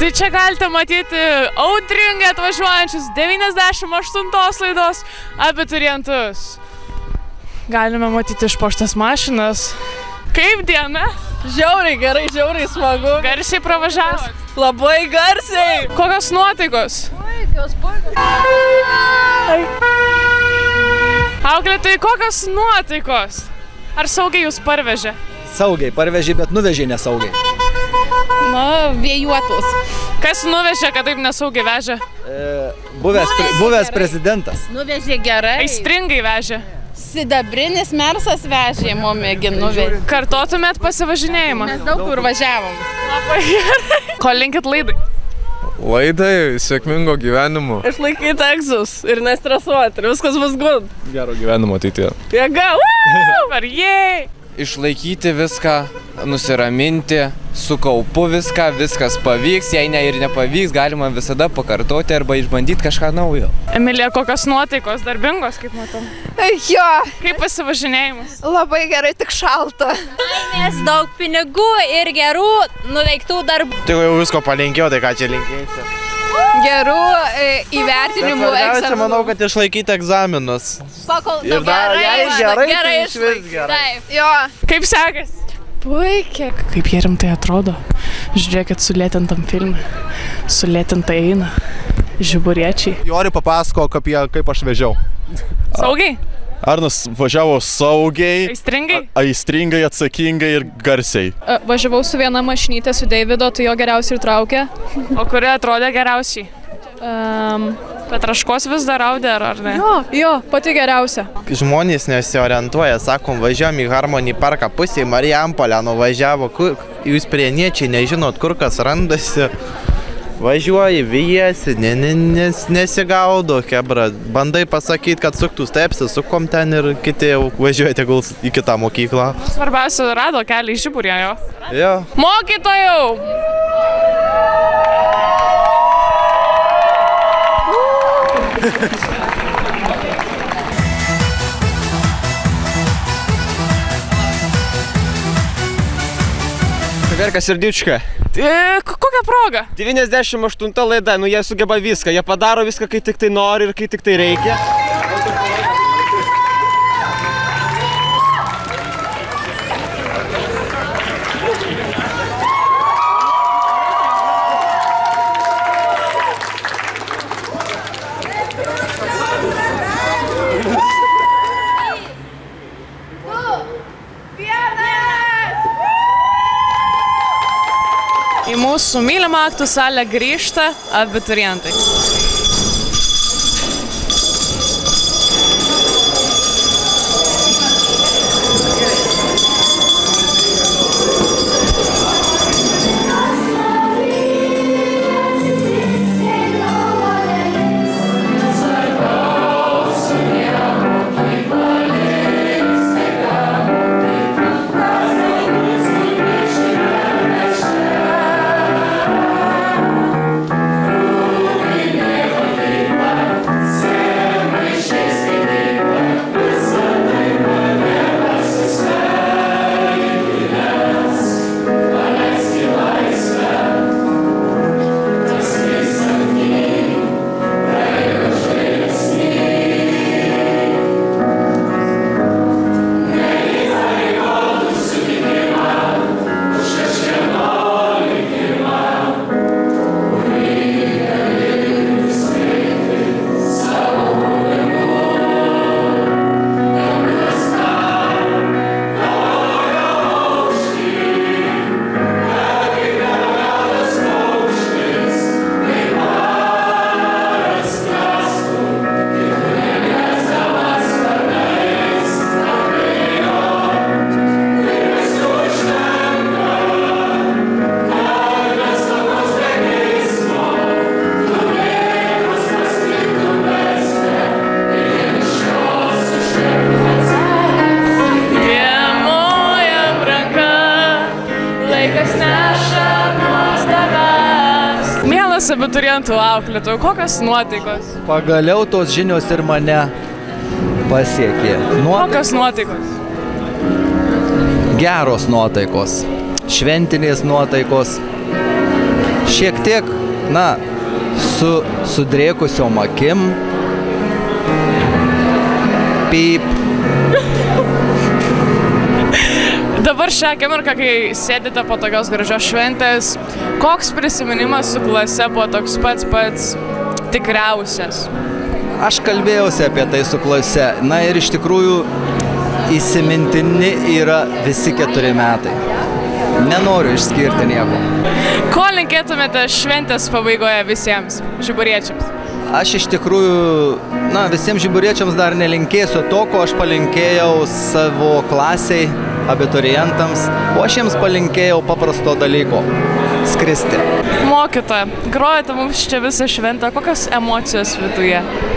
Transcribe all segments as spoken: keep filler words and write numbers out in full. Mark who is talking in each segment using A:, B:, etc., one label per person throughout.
A: Tai čia galite matyti audringai atvažiuojančius devyniasdešimt aštuntos laidos abiturientus. Galime matyti išpuoštas mašinas. Kaip diena?
B: Žiauriai gerai, žiauriai smagu.
A: Garsiai pravažiavot?
B: Labai garsiai.
A: Kokios nuotaikos?
B: Puikios, puikios.
A: Auklėtojai, kokios nuotaikos? Ar saugiai jūs parvežė?
C: Saugiai parvežė, bet nuvežė nesaugiai.
B: Na, vėjuotos.
A: Kas nuvežė, kad taip nesaugiai vežė?
C: E, buvęs pre, buvęs prezidentas.
B: Nuvežė gerai.
A: Aistringai vežė?
B: Sidabrinis mersas vežė, momėgi nuvežė.
A: Kartotumėt pasivažinėjimą?
B: Mes daug kur važiavom.
A: Labai gerai. Ko linkit laidai?
D: Laidai, sėkmingo gyvenimo.
B: Išlaikyti egzus ir nestresuoti, ir viskas bus good.
D: Gero gyvenimo ateityje.
B: Jėga,
A: Super, jei!
E: Išlaikyti viską, nusiraminti, su kaupu viską, viskas pavyks, jei ne ir nepavyks, galima visada pakartoti arba išbandyti kažką naujo.
A: Emilija, kokios nuotaikos, darbingos, kaip matau?
F: Jo.
A: Kaip pasivažinėjimas?
F: Labai gerai, tik šalta.
G: Laimės, daug pinigų ir gerų nuveiktų darbų.
H: Tai jau visko palinkėjau, tai ką čia linkėsi?
F: Gerų e, įvertinimų
H: egzaminų. Manau, kad išlaikyti egzaminus.
F: Pakol,
H: ir dar
F: gerai,
H: gerai,
F: gerai
H: tai išvis gerai.
F: Taip, jo.
A: Kaip sekas?
F: Puikiai.
A: Kaip jie rimtai atrodo. Žiūrėkit, sulėtintam filmui. Sulėtintai eina. Žiburiečiai.
D: Jori papasako, apie, kaip aš vežiau.
A: Saugiai?
D: Arnas važiavo saugiai,
A: aistringai,
D: aistringai, atsakingai ir garsiai.
I: Važiavau su viena mašinytė, su Deivido, tai jo geriausiai ir traukė.
A: O kuri atrodė geriausiai?
I: Um,
A: Petraškos vis dar audė, ar ne?
I: Jo, jo, pati geriausia.
H: Žmonės nesiorientuoja, sakom, važiuojam į Harmony parką, pusėje Marijampolę nuvažiavo, kur, jūs prieniečiai nežinot, kur kas randasi. Važiuoji, vijasi, ne, ne, nes, nesigaudo, hebra. Bandai pasakyti, kad suktų stepsi, sukom ten ir kiti jau važiuoja tegul į kitą mokyklą.
A: Svarbiausia, rado kelią į Žiburę, jo?
H: Jo.
A: Mokytojau!
E: Verka Serdiučka.
A: Kokia proga?
E: devyniasdešimt aštunta laida, nu jie sugeba viską, jie padaro viską, kai tik tai nori ir kai tik tai reikia.
A: Į mūsų mylimą aktų salę grįžta abiturientai. Abiturientų auklėtojų, kokios nuotaikos?
C: Pagaliau tos žinios ir mane pasiekė.
A: Nuotaikos. Kokios nuotaikos?
C: Geros nuotaikos, šventinės nuotaikos, šiek tiek, na, su sudrėkusiom akim. Pyp.
A: Dabar šią akimirką, kai sėdite po tokios gražios šventės, koks prisiminimas su klase buvo toks pats pats tikriausias?
C: Aš kalbėjausi apie tai su klase. Na ir iš tikrųjų įsimintini yra visi keturi metai. Nenoriu išskirti nieko.
A: Ko linkėtumėte šventės pabaigoje visiems žiburiečiams?
C: Aš iš tikrųjų, na, visiems žiburiečiams dar nelinkėsiu to, ko aš palinkėjau savo klasiai, abiturientams, o aš jiems palinkėjau paprasto dalyko – skristi.
A: Mokytoja, grojate mums čia visą šventę, kokios emocijos viduje?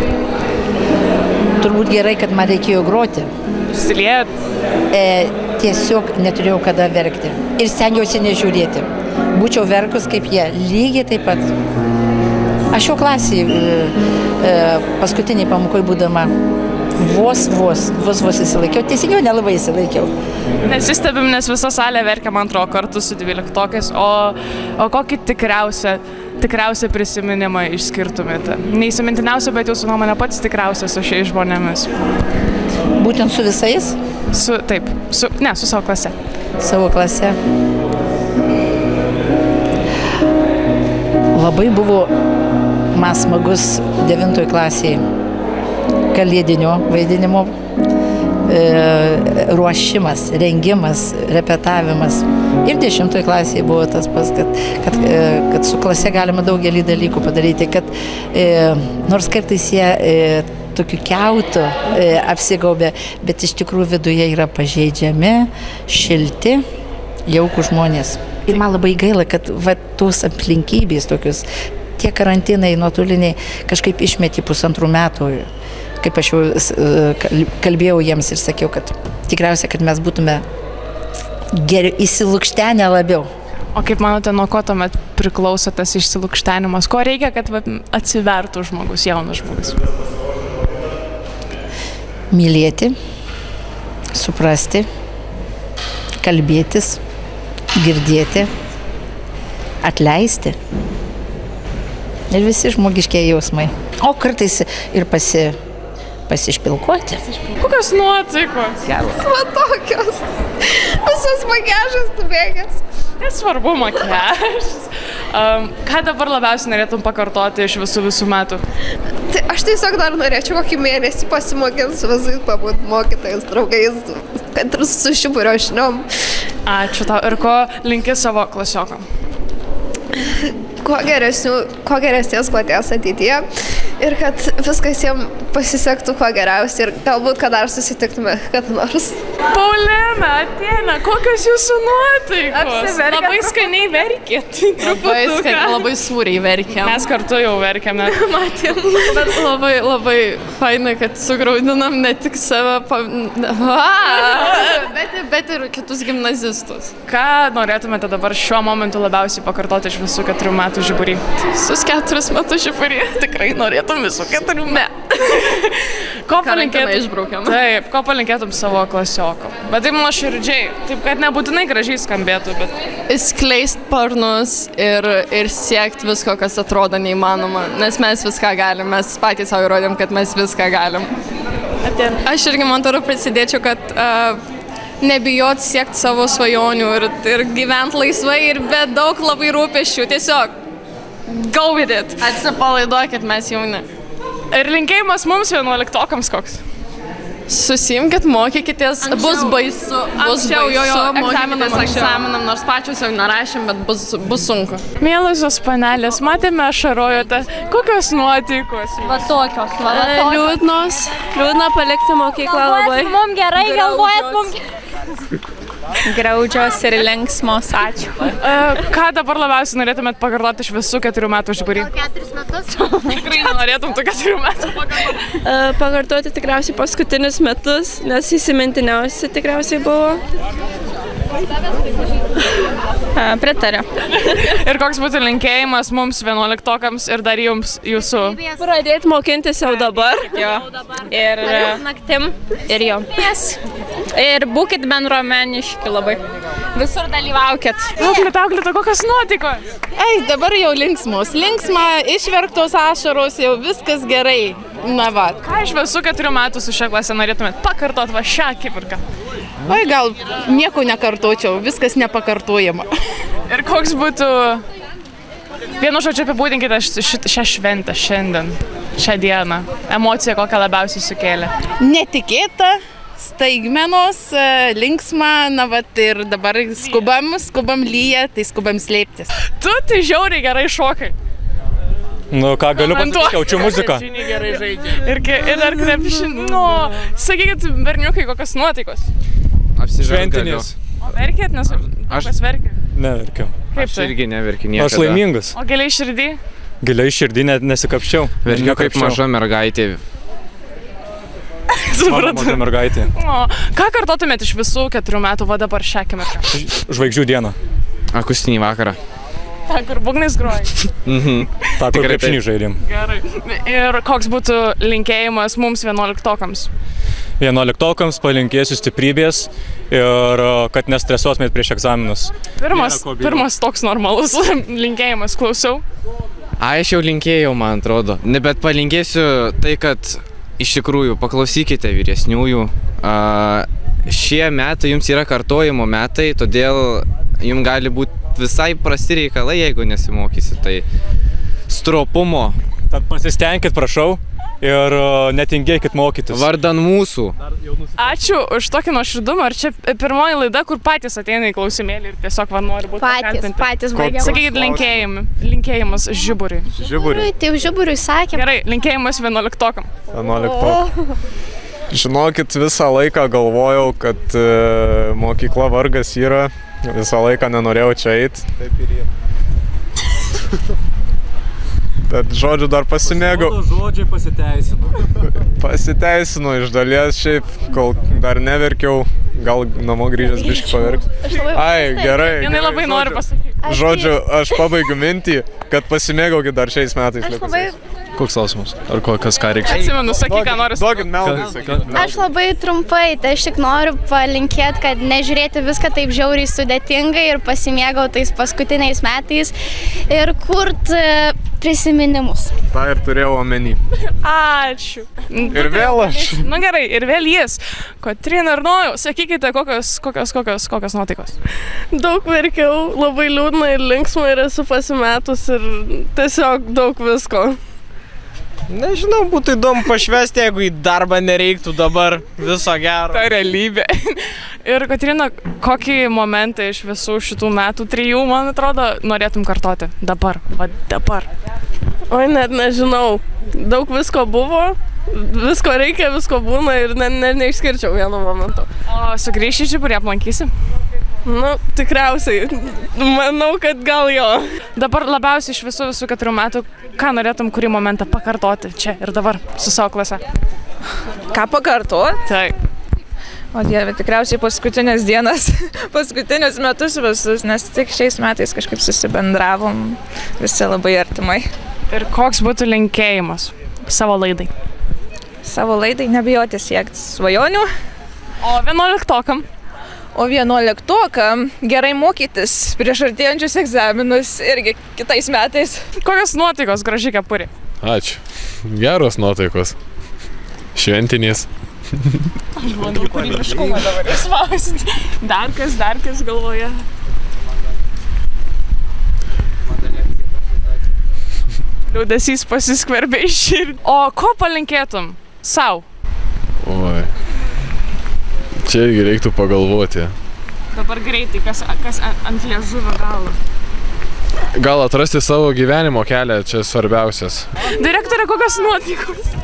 J: Turbūt gerai, kad man reikėjo groti.
A: Siliejat?
J: E, tiesiog neturėjau kada verkti. Ir stengiausi nežiūrėti. Būčiau verkus kaip jie, lygiai taip pat. Aš jau klasėje e, paskutiniai pamokai būdama vos, vos, vos, vos įsilaikiau. Teisingiau nelabai įsilaikiau.
A: Nesistebim, nes visa salė verkia, man atrodo, kartu su dvyliktokais. O, o kokį tikriausią, tikriausią prisiminimą išskirtumėte? Neįsimintiniausia, bet jūsų nuomonė pats tikriausias su šiais žmonėmis.
J: Būtent su visais?
A: Su, taip, su, ne, su savo klase.
J: Savo klase. Labai buvo man smagus devintoj klasėje kalėdinio vaidinimo e, ruošimas, rengimas, repetavimas. Ir dešimtoj klasėje buvo tas pas, kad, kad, e, kad su klase galima daugelį dalykų padaryti, kad e, nors kartais jie e, tokiu kiautu e, apsigaubė, bet iš tikrųjų viduje yra pažeidžiami, šilti, jaukų žmonės. Ir man labai gaila, kad va, tos aplinkybės tokius, tie karantinai nuotoliniai kažkaip išmetė pusantrų metų, kaip aš jau kalbėjau jiems ir sakiau, kad tikriausiai, kad mes būtume geriau įsilukštenę labiau.
A: O kaip manote, nuo ko tuomet priklauso tas išsilukštenimas? Ko reikia, kad va, atsivertų žmogus, jaunas žmogus?
J: Mylėti, suprasti, kalbėtis, girdėti, atleisti. Ir visi žmogiškiai jausmai. O kartais ir pasi, pasišpilkuoti.
A: Kokios nuotaikos?
F: Va tokios. Visas makiažas nubėgęs.
A: Nesvarbu makiažas. Um, ką dabar labiausiai norėtum pakartoti iš visų visų metų?
F: Tai aš tiesiog dar norėčiau kokį mėnesį pasimokinti su visais pabūt mokytojais, draugais, kad ir su šiburio žiniom.
A: Ačiū tau. Ir ko linki savo klasiokam?
F: Kuo geresnių, kuo geresnės kloties ateityje ir kad viskas jiems pasisektų kuo geriausiai ir galbūt, kad dar susitiktume kada nors.
A: Paulina, Atėna, kokios jūsų nuotaikos?
B: Apsiverkėt.
A: Labai skaniai verkėt.
B: Labai skaniai, labai sūriai verkėm.
A: Mes kartu jau verkėm.
B: Matėm. Bet labai, labai fainai, kad sugraudinam ne tik save, pa... bet, bet ir kitus gimnazistus.
A: Ką norėtumėte dabar šiuo momentu labiausiai pakartoti iš visų keturių metų žiburį?
B: Visus keturis metus žiburį.
A: Tikrai norėtum visų keturių metų. Ko palinkėtum? Taip, ko palinkėtum savo klasiokom? Bet taip nuoširdžiai, taip kad nebūtinai gražiai skambėtų, bet...
B: Įskleist sparnus ir, ir siekti visko, kas atrodo neįmanoma, nes mes viską galim, mes patys savo įrodėm, kad mes viską galim.
A: Atėn.
B: Aš irgi, man turiu prisidėčiau, kad uh, nebijot siekti savo svajonių ir, ir gyventi laisvai ir be daug labai rūpesčių, tiesiog go with it. Atsipalaiduokit, mes jauni.
A: Ir linkėjimas mums vienuoliktokams koks?
B: Susimkit, mokykitės,
A: Anksčiau.
B: Bus baisu, bus
A: Anksčiau,
B: baisu,
A: jo, jo,
B: egzaminam,
A: mokykitės
B: egzaminam, nors pačios jau nerašėm, bet bus, bus sunku.
A: Mielosios panelės, matėme ašarojote, kokios nuotaikos?
G: Va tokios, va tokios.
B: Liūdnos, liūdna palikti mokyklą labai.
G: Mums gerai, galvojat mums gerai.
B: Graudžios ir linksmos, ačiū.
A: Uh, ką dabar labiausiai norėtumėt pakartoti iš visų keturių metų žiburį?
G: Keturis metus.
A: Tikrai norėtum tų keturių metų pakartoti?
B: Uh, pakartoti tikriausiai paskutinius metus, nes įsimintiniausi tikriausiai buvo. Uh, pritariu.
A: Ir koks būtų linkėjimas mums vienuoliktokams ir dar jums jūsų?
B: Pradėti mokintis jau dabar. Jo. Ir
G: naktim.
B: Ir jo.
G: Yes. Ir būkit bendruomeniški labai. Visur dalyvaukit.
A: Auklėta, auklėta, kokios nuotaikos?
K: Ei, dabar jau linksmos. Linksma, išverktos ašaros, jau viskas gerai. Na va.
A: Ką iš visų keturių metų su šia klase norėtumėt pakartot va šią akimirką?
K: Oi, gal nieko nekartočiau, viskas nepakartojama.
A: Ir koks būtų... Vienu žodžiu apibūdinkite šią šventę šiandien, šią dieną. Emocija kokią labiausiai sukėlė?
K: Netikėta. Staigmenos, linksma, na vat ir dabar skubam, skubam lyja, tai skubam slėptis.
A: Tu tai žiauriai gerai šokai.
L: Nu ką, galiu pasakyti, jaučiu muziką.
A: Ir, ir dar krepšinį. Nu, sakykit, berniukai, kokios nuotaikos?
E: Apsižventinės.
A: O verkėt, nes kas verkė?
L: Neverkiau.
A: Kaip
E: Aš
A: tai?
E: irgi neverkiu niekada.
L: Aš laimingas.
A: O giliai širdį?
L: Giliai širdį net nesikapščiau.
E: Verkiu kaip maža mergaitė.
A: Supratau.
L: Maža mergaitė.
A: O, ką kartotumėt iš visų keturių metų va dabar šią akimirką?
L: Žvaigždžių dieną.
E: Akustinį vakarą.
A: Ta, kur būgnais groji.
E: Mhm.
L: Ta, kur krepšinį žaidėm.
A: Gerai. Ir koks būtų linkėjimas mums vienuoliktokams?
L: Vienuoliktokams palinkėsiu stiprybės ir kad nestresuotumėt prieš egzaminus.
A: Pirmas, pirmas toks normalus linkėjimas, klausiau.
E: A, aš jau linkėjau, man atrodo. Ne, bet palinkėsiu tai, kad iš tikrųjų paklausykite vyresniųjų. A, šie metai jums yra kartojimo metai, todėl jums gali būti visai prasti reikalai, jeigu nesimokysit. Tai stropumo.
L: Tad pasistengkit, prašau. Ir netingėkit mokytis.
E: Vardan mūsų.
A: Ačiū už tokį nuoširdumą. Ar čia pirmoji laida, kur patys ateina į klausimėlį ir tiesiog va nori būti pakalbinti?
F: Patys, patys baigiam.
A: Sakykit linkėjimai. Linkėjimas žiburiui.
L: Žiburiui.
F: Tai žiburiui sakėm.
A: Gerai, linkėjimas vienuoliktokam.
D: vienuoliktokam. Žinokit, visą laiką galvojau, kad e, mokykla vargas yra. Visą laiką nenorėjau čia eiti. Taip ir yra. Bet žodžiu dar pasimėgau.
L: Žodžiai pasiteisino.
D: Pasiteisino iš dalies šiaip, kol dar neverkiau, gal namo grįžęs biškį paverksiu. Ai, gerai.
A: Jinai labai nori pasakyti.
D: Žodžiu, aš pabaigiu mintį, kad pasimėgaukit dar šiais metais.
F: Aš labai...
D: Koks klausimas? Ar kas ką reikia?
A: Atsimenu, sakyk, ką nori sakyti.
D: Duokit meldai sakyti.
F: Aš labai trumpai, tai aš tik noriu palinkėti, kad nežiūrėti viską taip žiauriai sudėtingai ir pasimėgauti tais paskutiniais metais ir kurti prisiminimus.
D: Ta ir turėjau omeny.
A: Ačiū.
D: Ir vėl aš.
A: Nu gerai, ir vėl jis. Kotryna ir Nojau, sakykite, kokios, kokios, kokios, kokios nuotaikos.
M: Daug verkiau, labai liūdna ir linksma ir esu pasimetus ir tiesiog daug visko.
N: Nežinau, būtų įdomu pašvesti, jeigu į darbą nereiktų dabar viso gero.
A: Ta realybė. Ir Kotryna, kokį momentą iš visų šitų metų trijų, man atrodo, norėtum kartoti? Dabar, va dabar.
M: Oi, net nežinau. Daug visko buvo, visko reikia, visko būna ir ne, ne, neišskirčiau vieno momento.
A: O sugrįši Žiburį aplankysi?
M: Nu, tikriausiai. Manau, kad gal jo.
A: Dabar labiausiai iš visų visų keturių metų, ką norėtum kurį momentą pakartoti čia ir dabar su savo klase?
O: Ką pakartoti?
A: Taip.
O: O Dieve, tikriausiai paskutinės dienas, paskutinius metus visus, nes tik šiais metais kažkaip susibendravom visi labai artimai.
A: Ir koks būtų linkėjimas savo laidai?
O: Savo laidai nebijoti siekti svajonių.
A: O vienuoliktokam?
O: O vienuoliktokam gerai mokytis prieš artėjančius egzaminus irgi kitais metais.
A: Kokios nuotaikos, graži kepurė?
D: Ačiū. Geros nuotaikos. Šventinės.
A: Aš bandau kūrybiškumą dabar įspausti. Dar kas, dar kas galvoje. Liūdesys pasiskverbė į širdį. O ko palinkėtum sau?
D: Oi. Čia irgi reiktų pagalvoti.
A: Dabar greitai, kas, kas ant liežuvio galo.
D: Gal atrasti savo gyvenimo kelią, čia svarbiausias.
A: Direktorė, kokios nuotaikos?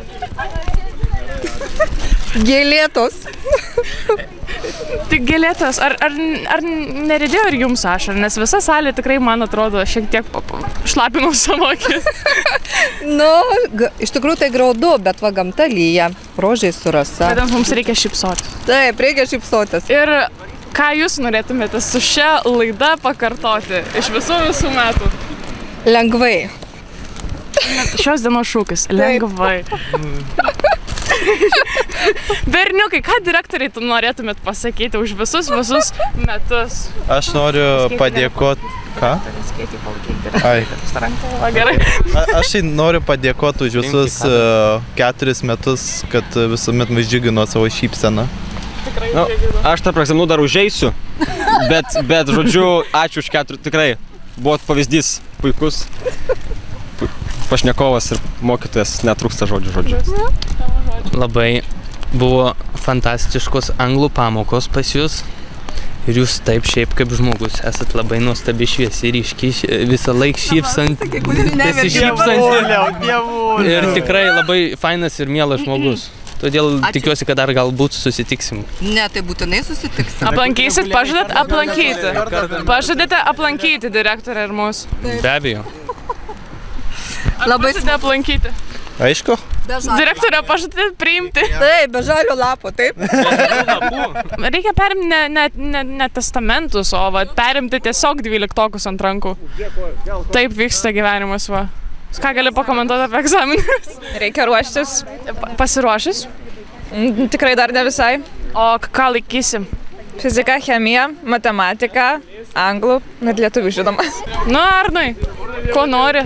O: Gėlėtos.
A: Tik gėlėtos. Ar, ar, ar neridėjo ir jums ašarų? Nes visa salė tikrai, man atrodo, šiek tiek šlapinau savo akis.
P: Nu, iš tikrųjų tai graudu, bet va gamta lyja, rožiai su rasa.
A: Vadams mums reikia šypsotis.
P: Taip, reikia šypsotis.
A: Ir ką jūs norėtumėte su šia laida pakartoti iš visų visų metų?
P: Lengvai.
A: Šios dienos šūkis. Lengvai. Berniukai, ką direktoriai tu norėtumėt pasakyti už visus, visus metus?
H: Aš noriu padėkoti. Ką? Ai.
A: Gerai.
H: A, aš tai noriu padėkoti už visus uh, keturis metus, kad visuomet mus džiugino savo šypseną.
L: Nu, aš tą egzaminų dar užeisiu, bet, bet žodžiu, ačiū už keturis, tikrai. Buvot pavyzdys puikus. Pašnekovas ir mokytojas, netrūksta žodžių žodžių.
Q: Labai buvo fantastiškos anglų pamokos pas jūs. Ir jūs taip šiaip kaip žmogus esat labai nuostabi, šviesi, ryški, visą laiką šypsanti, besišypsanti. Ir tikrai labai fainas ir mielas žmogus. Todėl tikiuosi, kad dar galbūt susitiksim.
P: Ne, tai būtinai susitiksim.
A: Aplankysit, pažadat aplankyti. Pažadate aplankyti direktorę ir mūsų.
Q: Be abejo.
A: Labai pažadate aplankyti.
H: Aišku.
A: Direktorę pažadate priimti.
P: Taip, be žalio lapo, taip.
A: Reikia perimti ne, ne, ne, ne testamentus, o va, perimti tiesiog dvyliktokus ant rankų. Taip vyksta gyvenimas, va. Ką gali pakomentuoti apie egzaminus?
O: Reikia ruoštis.
A: Pasiruošęs?
O: Tikrai dar ne visai.
A: O ką laikysim?
O: Fizika, chemija, matematika, anglų ir lietuvių žinoma.
A: Nu, Arnai, ko nori?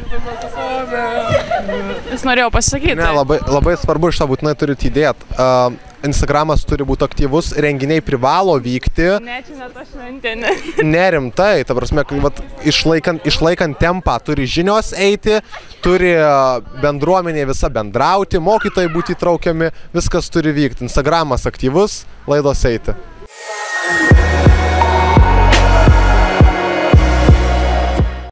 A: Jis norėjau pasakyti.
R: Ne, labai, labai svarbu šitą būtinai turit įdėt. Uh, Instagramas turi būti aktyvus, renginiai privalo vykti.
A: Ne, čia ne ta šventė, ne.
R: Nerimtai, ta prasme, kai vat, išlaikant, išlaikant tempą turi žinios eiti, turi bendruomenė visa bendrauti, mokytojai būti įtraukiami, viskas turi vykti. Instagramas aktyvus, laidos eiti.